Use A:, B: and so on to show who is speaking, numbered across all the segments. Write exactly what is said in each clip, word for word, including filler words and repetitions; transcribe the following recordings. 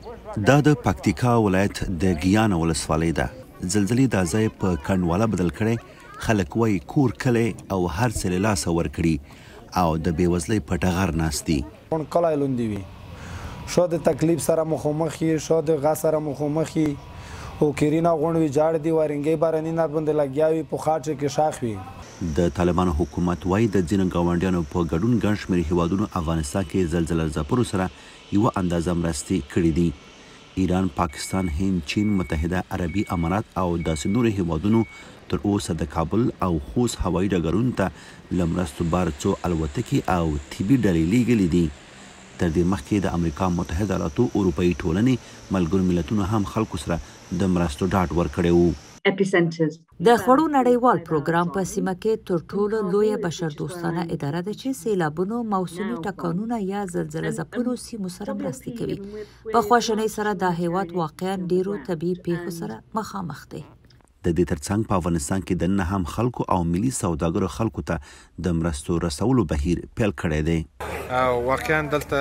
A: دا د پکتیکا ولایت د ګیان ولسوالۍ ده. زلزلې دا ځای په کنډواله بدل کړی، خلک وایي کور کلی او هر څه له لاسه ورکړي او د بېوزلۍ په ټغر ناست دي.
B: کلی لوندې وي، شا د تکلیف سره مخامخ یي، شا د غه سره مخامخ یي، او کیرینا غونډ وي، جاړ دي، وارنګۍ باراني نار باندې لګیا وي، په خاټ کې شاخ وي.
A: د طالبانو حکومت وایي د ځینو ګاونډیانو په ګډون ګڼ شمېر هیوادونو افغانستان کې زلزله ځپلو سره یوه اندازه مرستې کړي دي. ایران، پاکستان، هند، چین، متحده عربي امارات او داسې نورو هیوادونو تر اوسه د کابل او خوست هوایي ډګرونو ته له مرستو بار څو الوتکې او طبي ډلې لیږلي دي. تر دې مخکې د امریکا متحده ایالاتو اروپایي ټولنې ملګرو ملتونو هم خلکو سره د مرستو ډاډ ورکړی و.
C: د خوړو نړیوال پروګرام په سیمه کې تر ټولو لویه بشردوستانه اداره ده چې سیلابونو، موسمي ټکانونو یا زلزله ځپلو سیمو سره مرستې کوي. په خواشینۍ سره دا هیواد واقعا ډیرو طبیعي پیښو سره مخامخ دی.
A: د دې ترڅنګ په افغانستان کې دننه هم خلکو او ملي سوداګرو خلکو ته د مرستو رسولو بهیر پیل کړی دی.
D: واقعا دلته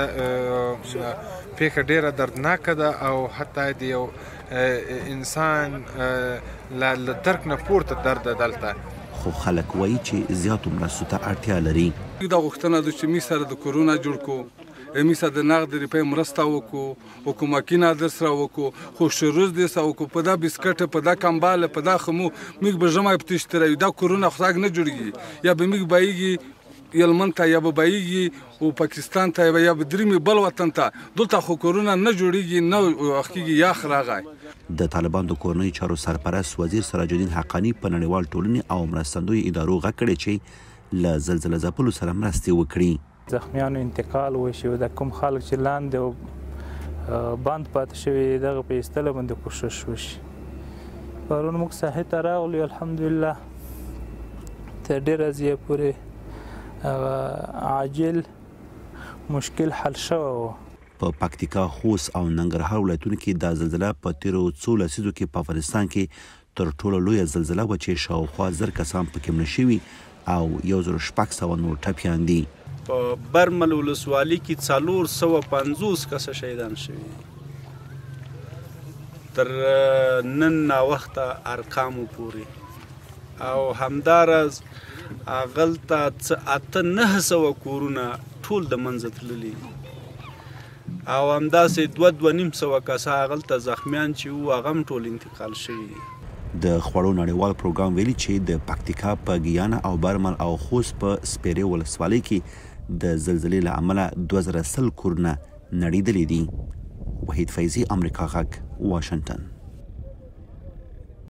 D: پیښه ډیره دردناکه ده او حتی د یو انسان له درک نه پورته درد دلته.
A: خو خلک وایي چې زیاتو مرستو ته اړتیا لري.
E: دا غوښتنه ده چې موږ سره د کورونا جوړ کړو، موږ سره د نغد روپۍ مرسته وکړو، حکومتي نادر سره وکړو، خو شروز دې سره وکړو، په دا بسکټ، په دا کمباله، په دا خمو موږ به ژمی په تشتروي. دا کورونا خو نه جوړېږي، یا به موږ بایږي یلمن ته، یا به بایږي او پاکستان ته، یا به درېمې بل وطن ته. دلته خو کورونا نه جوړېږي، نه وخت کېږي، یخ راغی.
A: د طالبان د کورنۍ چارو سرپرست وزیر سراج الدین حقانی په نړیوال ټولنې او مرستندویو ادارو غږ کړی چې له زلزله ځپلو سره مرستې وکړي.
F: زخمیانو انتقال وشي او د کوم خلک چې لاندې او بند پاتې شوي دغه په ایستلو باندې کوشش وشي. پرون موږ ساحې ته راغلو، الحمدلله تر ډېره زیه پورې عاجل مشکل حل شوی و.
A: په پکتیکا، خوست او ننګرهار ولایتونو کې دا زلزله په تیرو څو لسیزو کې په افغانستان کې تر ټولو لویه زلزله وه چې شاوخوا زر کسان پکې مړه شوي او یو زر شپږ سوه نور ټپیان دي.
G: په برمل ولسوالۍ کې څلور سوه پنځوس کسه شهیدان شوي. تر نن ناوخته ارقامو پورې او همداراز هغلته څه اته نهه سوه کورونه ټول د منځه تللي او همداسې دوه دوه نیم سوه کسه هغلته زخمیان چې وو هغه هم ټول انتقال شوي دي.
A: د خوړو نړیوال پروګرام ویلي چې د پکتیکا په ګیانا او برمل او خوست په سپیرې ولسوالۍ کې د زلزلې له امله دوه زره سل کورونه نړېدلي دي. وحید فیضي، امریکا غږ، واشنګټن.